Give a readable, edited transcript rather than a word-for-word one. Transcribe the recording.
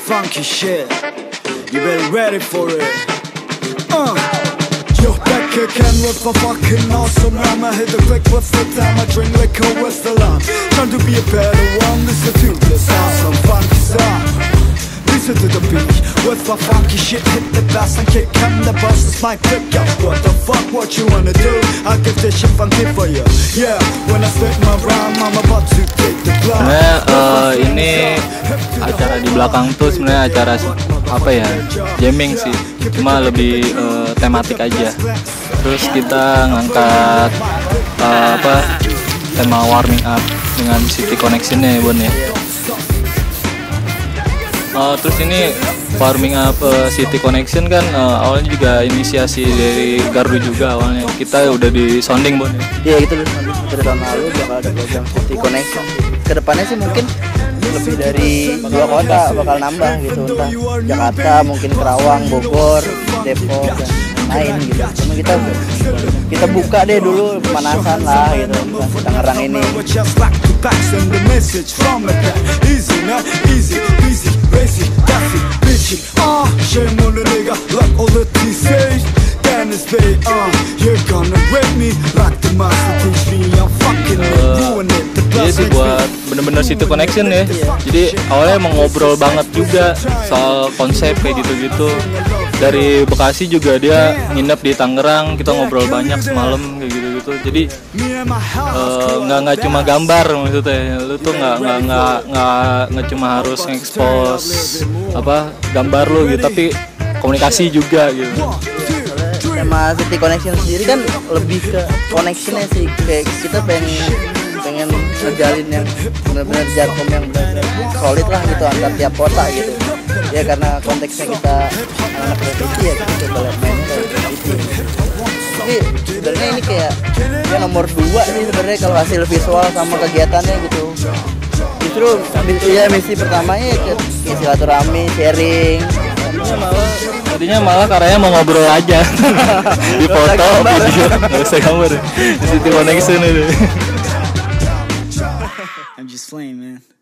funky shit. You better ready for it. You're back again with a fucking awesome rhyme. I hit the quick with the time. I drink liquor with the lime. Trying to be a better one. Listen to this awesome funky song. Listen to the beat with a funky shit. Hit the bass and kick and the boss is my pick up. What the fuck, what you wanna do? I give this shit funky for you. Yeah, when I spit my rhyme, I'm about to take the block. Ini acara di belakang tuh sebenarnya acara apa ya, jamming sih, cuma lebih tematik aja. Terus kita ngangkat tema warming up dengan City Connection-nya ya Bon ya. Terus ini warming up City Connection kan awalnya juga inisiasi dari Gardu juga awalnya. Kita udah di sounding Bon ya. Iya gitu loh, dari tahun lalu bakal ada program City Connection. Kedepannya sih mungkin lebih dari 2 kota bakal nambah gitu, entah Jakarta, mungkin Kerawang, Bogor, Depok dan lain gitu. Cuma kita buka deh dulu pemanasan lah gitu Tangerang ini. Iya sih buat bener-bener City Connection ya. Jadi awalnya emang ngobrol banget juga soal konsep kayak gitu-gitu. Dari Bekasi juga dia nginep di Tangerang, kita ngobrol banyak semalam kayak gitu-gitu. Jadi nggak cuma gambar maksudnya. Lu tuh nggak cuma harus nge-expose gambar lu gitu, tapi komunikasi juga gitu. Tema City Connection sendiri kan lebih ke connectionnya sih, kayak kita pengen ngejalin yang benar-benar jarkom yang benar-benar solid lah gitu antar tiap kota gitu ya, karena konteksnya kita anak graffiti ya, kita coba lihat mainnya kayak graffiti. Tapi sebenarnya ini kayak ya nomor 2 sih sebenarnya kalau hasil visual sama kegiatannya gitu. Justru ya misi pertamanya ya silaturahmi, sharing. Tadinya malah karyanya mau ngobrol aja di foto, video, nggak usah gambar. Di City Connection itu. I'm just playing, man.